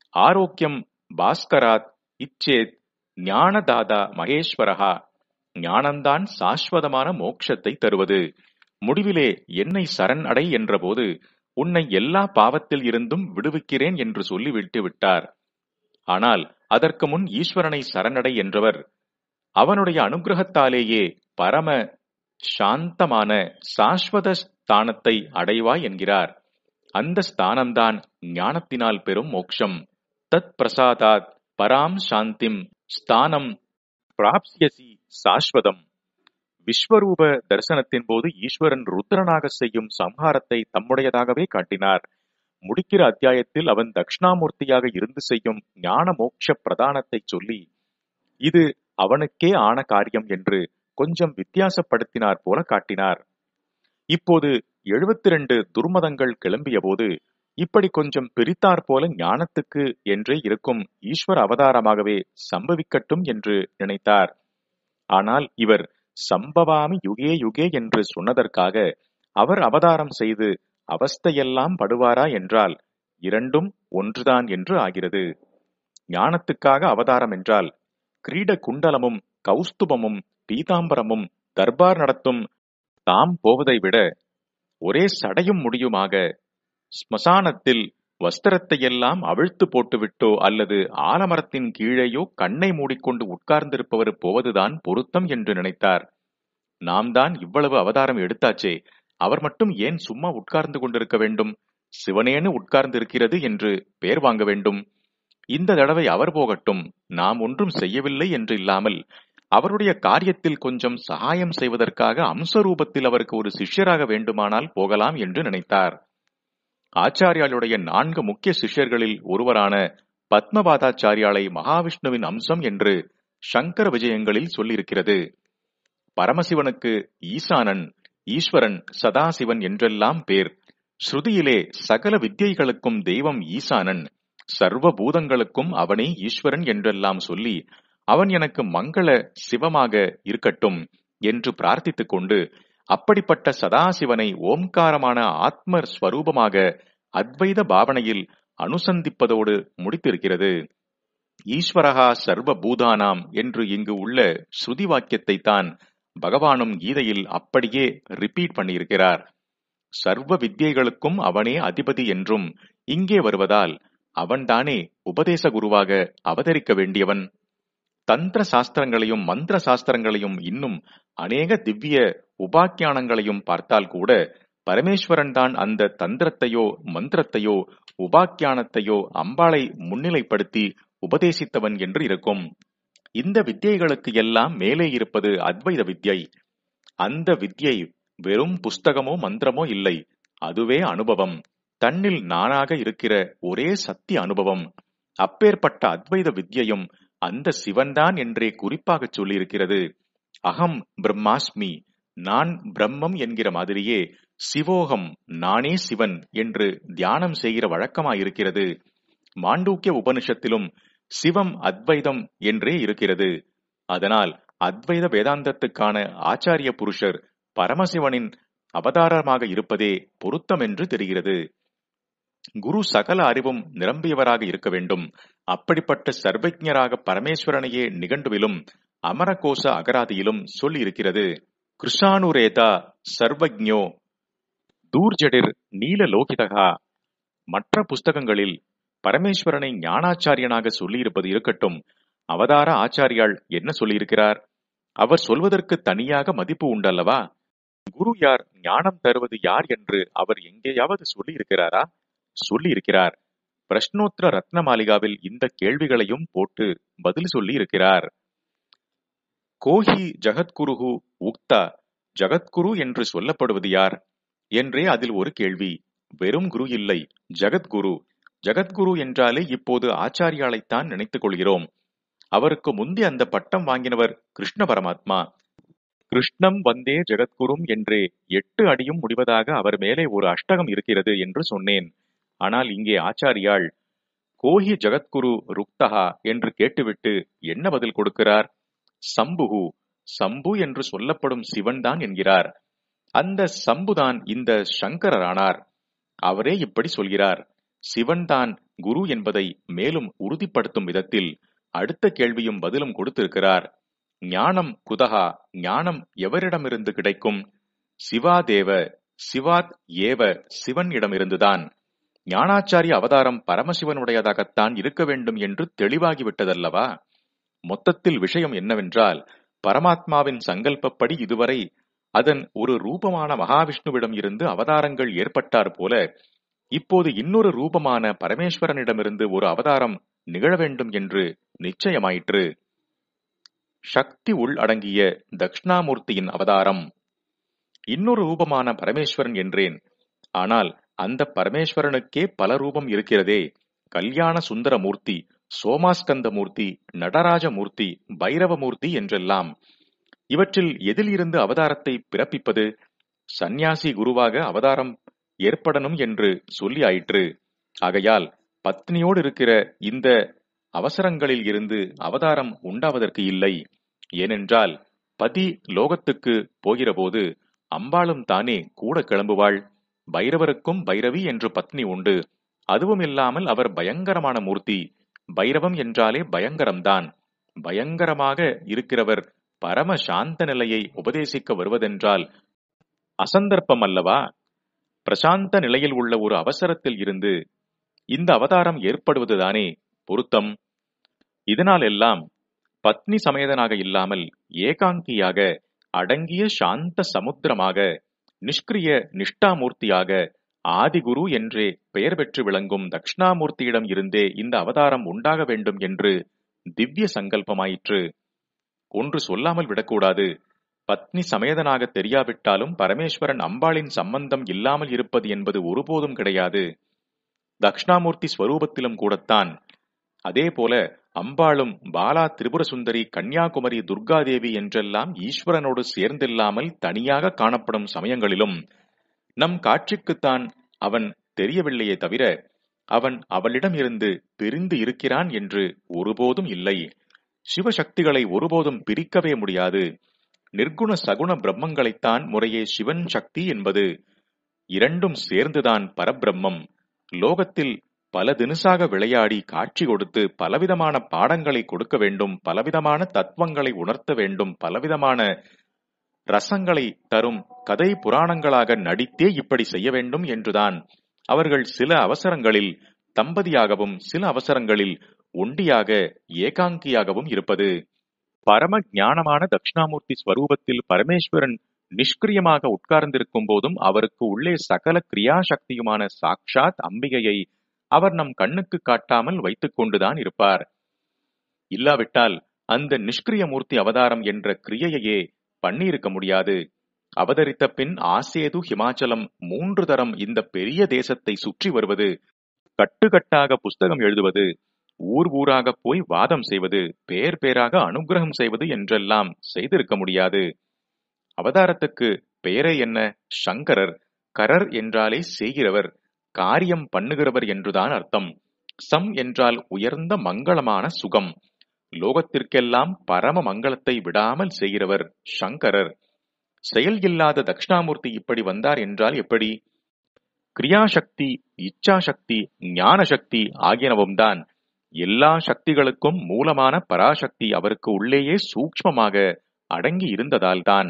ஆரோக்கியம் பாஸ்கராத் இச்சேத் ஞானதாதா மகேஸ்வரஹா. ஞானம்தான் சாஸ்வதமான மோட்சத்தை தருவது. முடிவிலே என்னை சரண் அடை என்றபோது உன்னை எல்லா பாவத்தில் இருந்தும் விடுவிக்கிறேன் என்று சொல்லிவிட்டு விட்டார். ஆனால் அதற்கு முன் ஈஸ்வரனை சரணடை என்றவர் அவனுடைய அனுகிரகத்தாலேயே பரம சாந்தமான சாஸ்வத ஸ்தானத்தை அடைவாய் என்கிறார். அந்த ஸ்தானம்தான் ஞானத்தினால் பெறும் மோட்சம். தத் பிரசாதாத் பராம் சாந்திம் ஸ்தானம் பிராப்ஸ்யசி சாஸ்வதம். விஸ்வரூப தரிசனத்தின் போது ஈஸ்வரன் ருத்ரனாக செய்யும் சம்ஹாரத்தை தம்முடையதாகவே காட்டினார். முடிக்கிற அத்தியாயத்தில் அவன் தட்சிணாமூர்த்தியாக இருந்து செய்யும் ஞான மோட்ச பிரதானத்தை சொல்லி இது அவனுக்கே ஆன காரியம் என்று கொஞ்சம் வித்தியாசப்படுத்தினார் போல காட்டினார். இப்போது 72 துர்மதங்கள் கிளம்பிய போது இப்படி கொஞ்சம் பிரித்தாற் போல ஞானத்துக்கு என்றே இருக்கும் ஈஸ்வர அவதாரமாகவே சம்பவிக்கட்டும் என்று நினைத்தார். ஆனால் இவர் சம்பவாமி யுகே யுகே என்று சொன்னதற்காக அவர் அவதாரம் செய்து அவஸ்தையெல்லாம் படுவாரா என்றால் இரண்டும் ஒன்றுதான் என்று ஆகிறது. ஞானத்துக்காக அவதாரம் என்றால் கிரீட குண்டலமும் கௌஸ்துபமும் பீதாம்பரமும் தர்பார் நடத்தும் தாம் போவதை விட ஒரே சடையும் முடியுமாக ஸ்மசானத்தில் வஸ்திரத்தையெல்லாம் அவிழ்த்து போட்டுவிட்டோ அல்லது ஆலமரத்தின் கீழேயோ கண்ணை மூடிக்கொண்டு உட்கார்ந்திருப்பவர் போவதுதான் பொருத்தம் என்று நினைத்தார். நாம் தான் இவ்வளவு அவதாரம் எடுத்தாச்சே, அவர் மட்டும் ஏன் சும்மா உட்கார்ந்து கொண்டிருக்க வேண்டும்? சிவனேன்னு உட்கார்ந்து இருக்கிறது என்று பேர் வாங்க வேண்டும். இந்த தடவை அவர் போகட்டும், நாம் ஒன்றும் செய்யவில்லை என்று இல்லாமல் அவருடைய காரியத்தில் கொஞ்சம் சகாயம் செய்வதற்காக அம்சரூபத்தில் அவருக்கு ஒரு சிஷ்யராக வேண்டுமானால் போகலாம் என்று நினைத்தார். ஆச்சாரியாளுடைய 4 முக்கிய சிஷ்யர்களில் ஒருவரான பத்மபாதாச்சாரியாலை மகாவிஷ்ணுவின் அம்சம் என்று சங்கர விஜயங்களில் சொல்லியிருக்கிறது. பரமசிவனுக்கு ஈசானன், ஈஸ்வரன், சதாசிவன் என்றெல்லாம் பேர். ஸ்ருதியிலே சகல வித்யைகளுக்கும் தெய்வம் ஈசானன், சர்வ பூதங்களுக்கும் அவனே ஈஸ்வரன் என்றெல்லாம் சொல்லி அவன் எனக்கு மங்கள சிவமாக இருக்கட்டும் என்று பிரார்த்தித்துக் கொண்டு அப்படிப்பட்ட சதாசிவனை ஓம்காரமான ஆத்ம ஸ்வரூபமாக அத்வைத பாவனையில் அனுசந்திப்பதோடு முடித்திருக்கிறது. ஈஸ்வரஹா சர்வ பூதானாம் என்று இங்கு உள்ள ஸ்ருதி வாக்கியத்தை தான் பகவானும் கீதையில் அப்படியே ரிப்பீட் பண்ணியிருக்கிறார். சர்வ வித்யைகளுக்கும் அவனே அதிபதி என்றும் இங்கே வருவதால் அவன்தானே உபதேச குருவாக அவதரிக்க வேண்டியவன். தந்திர சாஸ்திரங்களையும் மந்திர சாஸ்திரங்களையும் இன்னும் அநேக திவ்ய உபாக்கியானங்களையும் பார்த்தால் கூட பரமேஸ்வரன் தான் அந்த தந்திரத்தையோ மந்திரத்தையோ உபாக்கியானத்தையோ அம்பாளை முன்னிலைப்படுத்தி உபதேசித்தவன் என்று இருக்கும். இந்த வித்யைகளுக்கு எல்லாம் மேலே இருப்பது அத்வைத வித்யை. அந்த வித்யை வெறும் புஸ்தகமோ மந்திரமோ இல்லை, அதுவே அனுபவம். தன்னில் நானாக இருக்கிற ஒரே சத்திய அனுபவம். அப்பேற்பட்ட அத்வைத வித்யையும் அந்த சிவன்தான் என்றே குறிப்பாக சொல்லியிருக்கிறது. அகம் பிரம்மாஸ்மி, நான் பிரம்மம் என்கிற மாதிரியே சிவோகம், நானே சிவன் என்று தியானம் செய்கிற வழக்கமாயிருக்கிறது. மாண்டூக்கிய உபனிஷத்திலும் சிவம் அத்வைதம் என்றே இருக்கிறது. அதனால் அத்வைத வேதாந்தத்துக்கான ஆச்சாரிய புருஷர் பரமசிவனின் அவதாரமாக இருப்பதே பொருத்தம் என்று தெரிகிறது. குரு சகல அறிவும் நிரம்பியவராக இருக்க வேண்டும். அப்படிப்பட்ட சர்வஜராக பரமேஸ்வரனையே நிகண்டுவிலும் அமரகோச அகராதியிலும் சொல்லி இருக்கிறது. கிருஷானுரேதா சர்வஜ்ஞோ தூர்ஜடிர் நீலலோகிதகா. மற்ற புஸ்தகங்களில் பரமேஸ்வரனை ஞானாச்சாரியனாக சொல்லியிருப்பது இருக்கட்டும், அவதார ஆச்சாரியால் என்ன சொல்லியிருக்கிறார்? அவர் சொல்வதற்கு தனியாக மதிப்பு உண்டல்லவா? குரு யார், ஞானம் தருவது யார் என்று அவர் எங்கேயாவது சொல்லி இருக்கிறாரா? சொல்லி இருக்கிறார். பிரஷ்னோத்திர ரத்ன மாளிகாவில் இந்த கேள்விகளையும் போட்டு பதில் சொல்லி இருக்கிறார். கோஹி ஜகத்குருஹு உக்தா, ஜகத்குரு என்று சொல்லப்படுவது யார் என்றே அதில் ஒரு கேள்வி. வெறும் குரு இல்லை, ஜகத்குரு. ஜகத்குரு என்றாலே இப்போது ஆச்சாரியாலைத்தான் நினைத்துக் கொள்கிறோம். அவருக்கு முந்தி அந்த பட்டம் வாங்கினவர் கிருஷ்ண பரமாத்மா. கிருஷ்ணம் வந்தே ஜெகத்குரும் என்றே 8 அடியும் முடிவதாக அவர் மேலே ஒரு அஷ்டகம் இருக்கிறது என்று சொன்னேன். ஆனால் இங்கே ஆச்சாரியாள் கோஹி ஜகத்குரு ருக்தகா என்று கேட்டுவிட்டு என்ன பதில் கொடுக்கிறார்? சம்புகு, சம்பு என்று சொல்லப்படும் சிவன் தான் என்கிறார். அந்த சம்புதான் இந்த சங்கரரானார். அவரே இப்படி சொல்கிறார். சிவன்தான் குரு என்பதை மேலும் உறுதிப்படுத்தும் விதத்தில் அடுத்த கேள்வியும் பதிலும் கொடுத்திருக்கிறார். ஞானம் குதகா, ஞானம் எவரிடமிருந்து கிடைக்கும்? சிவாதேவ, சிவாத் ஏவ, சிவன் இடமிருந்துதான். ஞானாச்சாரிய அவதாரம் பரமசிவனுடையதாகத்தான் இருக்க வேண்டும் என்று தெளிவாகிவிட்டதல்லவா? மொத்தத்தில் விஷயம் என்னவென்றால், பரமாத்மாவின் சங்கல்பப்படி இதுவரை அதன் ஒரு ரூபமான மகாவிஷ்ணுவிடம் இருந்து அவதாரங்கள் ஏற்பட்டார் போல, இப்போது இன்னொரு ரூபமான பரமேஸ்வரனிடமிருந்து ஒரு அவதாரம் நிகழ வேண்டும் என்று நிச்சயமாயிற்று. சக்தி உள் அடங்கிய தட்சிணாமூர்த்தியின் அவதாரம். இன்னொரு ரூபமான பரமேஸ்வரன் என்றேன். ஆனால் அந்த பரமேஸ்வரனுக்கே பல ரூபம் இருக்கிறதே. கல்யாண சுந்தர மூர்த்தி, சோமாஸ்கந்த மூர்த்தி, நடராஜ மூர்த்தி, பைரவமூர்த்தி என்றெல்லாம். இவற்றில் எதில் இருந்து அவதாரத்தை பிறப்பிப்பது? சந்நியாசி குருவாக அவதாரம் ஏற்படணும் என்று சொல்லி ஆயிற்று. ஆகையால் பத்னியோடு இருக்கிற இந்த அவசரங்களில் இருந்து அவதாரம் உண்டாவதற்கு இல்லை. ஏனென்றால் பதி லோகத்துக்கு போகிறபோது அம்பாளும் தானே கூட கிளம்புவாள். பைரவருக்கும் பைரவி என்று பத்னி உண்டு. அதுவும் இல்லாமல் அவர் பயங்கரமான மூர்த்தி. பைரவம் என்றாலே பயங்கரம்தான். பயங்கரமாக இருக்கிறவர் பரம சாந்த நிலையை உபதேசிக்க வருவதென்றால் அசந்தர்ப்பம் அல்லவா? பிரசாந்த நிலையில் உள்ள ஒரு அவசரத்தில் இருந்து இந்த அவதாரம் ஏற்படுவதுதானே பொருத்தம். இதனால் எல்லாம் பத்னி சமேதனாக இல்லாமல் ஏகாங்கியாக, அடங்கிய சாந்த சமுத்திரமாக, நிஷ்கிரிய நிஷ்டாமூர்த்தியாக, ஆதிகுரு என்றே பெயர் பெற்று விளங்கும் தட்சிணாமூர்த்தியிடம் இருந்தே இந்த அவதாரம் உண்டாக வேண்டும் என்று திவ்ய சங்கல்பமாயிற்று. ஒன்று சொல்லாமல் விடக்கூடாது. பத்னி சமேதனாக தெரியாவிட்டாலும் பரமேஸ்வரன் அம்பாளின் சம்பந்தம் இல்லாமல் இருப்பது என்பது ஒருபோதும் கிடையாது. தட்சிணாமூர்த்தி ஸ்வரூபத்திலும் கூடத்தான். அதே போல அம்பாளும் பாலா, திரிபுர சுந்தரி, கன்னியாகுமரி, துர்காதேவி என்றெல்லாம் ஈஸ்வரனோடு சேர்ந்தில்லாமல் தனியாக காணப்படும் சமயங்களிலும் நம் காட்சிக்குத்தான் அவன் தெரியவில்லையே தவிர அவன் அவளிடம் இருந்து பிரிந்து இருக்கிறான் என்று ஒருபோதும் இல்லை. சிவசக்திகளை ஒருபோதும் பிரிக்கவே முடியாது. நிர்குண சகுண பிரம்மங்களைத்தான் முறையே சிவன் சக்தி என்பது. இரண்டும் சேர்ந்துதான் பரபிரம்மம். லோகத்தில் பல தினுசாக விளையாடி காட்சி கொடுத்து பலவிதமான பாடங்களை கொடுக்க வேண்டும், பலவிதமான தத்துவங்களை உணர்த்த வேண்டும், பலவிதமான ரசங்களை தரும் கதை புராணங்களாக நடித்தே இப்படி செய்ய வேண்டும் என்றுதான் அவர்கள் சில அவசரங்களில் தம்பதியாகவும் சில அவசரங்களில் ஒண்டியாக ஏகாங்கியாகவும் இருப்பது. பரம ஞானமான தட்சிணாமூர்த்தி ஸ்வரூபத்தில் பரமேஸ்வரன் நிஷ்கிரியமாக உட்கார்ந்திருக்கும் போதும் அவருக்கு உள்ளே சகல கிரியாசக்தியுமான சாக்ஷாத் அம்பிகையை அவர் நம் கண்ணுக்கு காட்டாமல் வைத்துக் கொண்டுதான் இருப்பார். இல்லாவிட்டால் அந்த நிஷ்கிரிய மூர்த்தி அவதாரம் என்ற கிரியையே பண்ணியிருக்க முடியாது. அவதரித்த பின் ஆசேது, ஹிமாச்சலம் 3 தரம் இந்த பெரிய தேசத்தை சுற்றி வருவது, கட்டுக்கட்டாக புஸ்தகம் எழுதுவது, ஊர் ஊராக போய் வாதம் செய்வது, பேர் பேராக அனுகிரகம் செய்வது என்றெல்லாம் செய்திருக்க முடியாது. அவதாரத்துக்கு பெயரே என்ன? சங்கரர். கரர் என்றாலே செய்கிறவர், காரியம் பண்ணுகிறவர் என்றுதான் அர்த்தம். சம் என்றால் உயர்ந்த மங்களமான சுகம். லோகத்திற்கெல்லாம் பரம மங்களத்தை விடாமல் செய்கிறவர் சங்கரர். செயல் இல்லாத தட்சிணாமூர்த்தி இப்படி வந்தார் என்றால் எப்படி? கிரியாசக்தி, இச்சாசக்தி, ஞான சக்தி ஆகியனவும் தான் எல்லா சக்திகளுக்கும் மூலமான பராசக்தி அவருக்கு உள்ளேயே சூக்ஷ்மமாக அடங்கி இருந்ததால்தான்.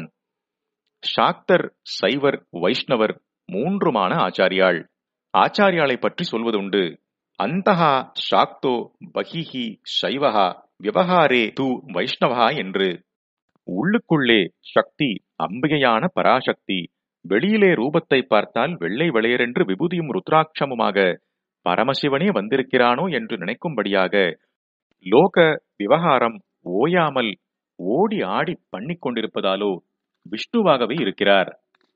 சாக்தர், சைவர், வைஷ்ணவர் 3மான ஆச்சாரியாள். ஆச்சாரியாளை பற்றி சொல்வதுண்டு. அந்தஹா சாக்தோ பகிஹி சைவஹா விவகாரே து வைஷ்ணவா என்று. உள்ளுக்குள்ளே சக்தி அம்பிகையான பராசக்தி, வெளியிலே ரூபத்தை பார்த்தால் வெள்ளை வெளியரென்று விபூதியும் ருத்ராட்சமுமாக பரமசிவனே வந்திருக்கிறானோ என்று நினைக்கும்படியாக லோக விவகாரம் ஓயாமல் ஓடி ஆடி பண்ணிக் கொண்டிருப்பதாலோ விஷ்ணுவாகவே இருக்கிறார்.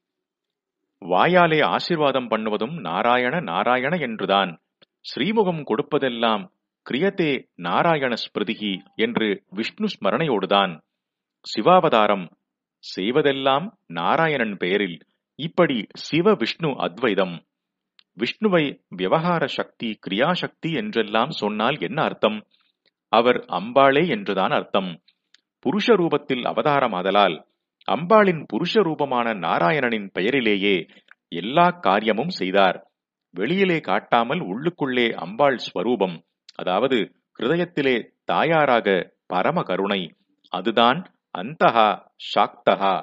வாயாலே ஆசீர்வாதம் பண்ணுவதும் நாராயண நாராயண என்றுதான். ஸ்ரீமுகம் கொடுப்பதெல்லாம் கிரியதே நாராயண ஸ்மிருதிகி என்று விஷ்ணு ஸ்மரணையோடுதான். சிவாவதாரம் செய்வதெல்லாம் நாராயணன் பெயரில். இப்படி சிவ விஷ்ணு அத்வைதம். விஷ்ணுவை விவகார சக்தி, கிரியாசக்தி என்றெல்லாம் சொன்னால் என்ன அர்த்தம்? அவர் அம்பாளே என்றுதான் அர்த்தம். புருஷ ரூபத்தில் அவதாரம் ஆதலால் அம்பாளின் புருஷ ரூபமான நாராயணனின் பெயரிலேயே எல்லா காரியமும் செய்தார். வெளியிலே காட்டாமல் உள்ளுக்குள்ளே அம்பாள் ஸ்வரூபம், அதாவது ஹிருதயத்திலே தாயாராக பரம கருணை. அதுதான் அந்தஹா சாக்தஹா.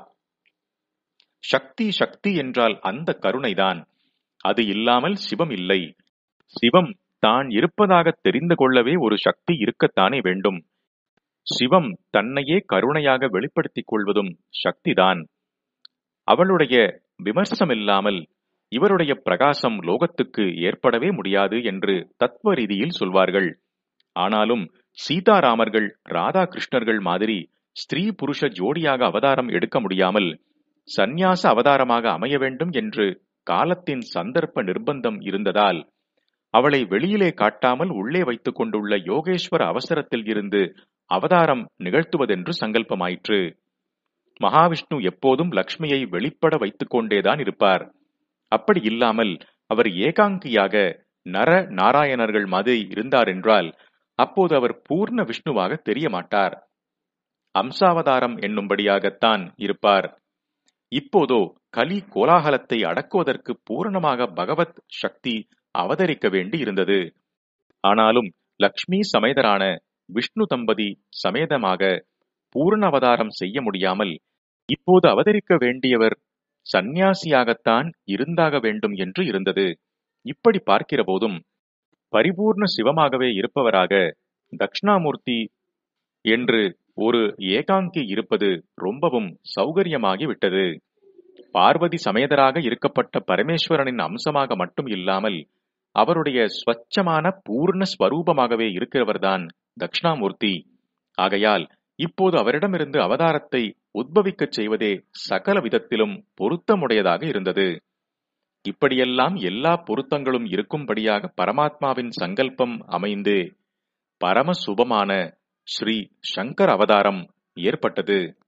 சக்தி சக்தி என்றால் அந்த கருணைதான். அது இல்லாமல் சிவம் இல்லை. சிவம் தான் இருப்பதாக தெரிந்து கொள்ளவே ஒரு சக்தி இருக்கத்தானே வேண்டும். சிவம் தன்னையே கருணையாக வெளிப்படுத்திக் கொள்வதும் சக்திதான். அவளுடைய விமர்சமில்லாமல் இவருடைய பிரகாசம் லோகத்துக்கு ஏற்படவே முடியாது என்று தத்துவ ரீதியில் சொல்வார்கள். ஆனாலும் சீதாராமர்கள் ராதாகிருஷ்ணர்கள் மாதிரி ஸ்திரீ புருஷ ஜோடியாக அவதாரம் எடுக்க முடியாமல் சந்நியாச அவதாரமாக அமைய வேண்டும் என்று காலத்தின் சந்தர்ப்ப நிர்பந்தம் இருந்ததால் அவளை வெளியிலே காட்டாமல் உள்ளே வைத்துக் கொண்டுள்ள யோகேஸ்வர அவசரத்தில் இருந்து அவதாரம் நிகழ்த்துவதென்று சங்கல்பமாயிற்று. மகாவிஷ்ணு எப்போதும் லக்ஷ்மியை வெளிப்பட வைத்துக் கொண்டேதான் இருப்பார். அப்படி இல்லாமல் அவர் ஏகாங்கியாக நர நாராயணர்கள் மாதிரி இருந்தார் என்றால் அப்போது அவர் பூர்ண விஷ்ணுவாக தெரிய மாட்டார். அம்சாவதாரம் என்னும்படியாகத்தான் இருப்பார். இப்போதோ கலி கோலாகலத்தை அடக்குவதற்கு பூரணமாக பகவத் சக்தி அவதரிக்க வேண்டி இருந்தது. ஆனாலும் லக்ஷ்மி சமேதரான விஷ்ணு தம்பதி சமேதமாக பூர்ண அவதாரம் செய்ய முடியாமல் இப்போது அவதரிக்க வேண்டியவர் சந்நியாசியாகத்தான் இருந்தாக வேண்டும் என்று இருந்தது. இப்படி பார்க்கிற போதும் பரிபூர்ண சிவமாகவே இருப்பவராக தட்சிணாமூர்த்தி என்று ஒரு ஏகாங்கி இருப்பது ரொம்பவும் சௌகரியமாகி விட்டது. பார்வதி சமேதராக இருக்கப்பட்ட பரமேஸ்வரனின் அம்சமாக மட்டும் இல்லாமல் அவருடைய ஸ்வச்சமான பூர்ண ஸ்வரூபமாகவே இருக்கிறவர்தான் தட்சிணாமூர்த்தி. ஆகையால் இப்போது அவரிடமிருந்து அவதாரத்தை உத்பவிக்கச் செய்வதே சகல விதத்திலும் பொருத்தமுடையதாக இருந்தது. இப்படியெல்லாம் எல்லா பொருத்தங்களும் இருக்கும்படியாக பரமாத்மாவின் சங்கல்பம் அமைந்து பரம சுபமான ஸ்ரீ சங்கர் அவதாரம் ஏற்பட்டது.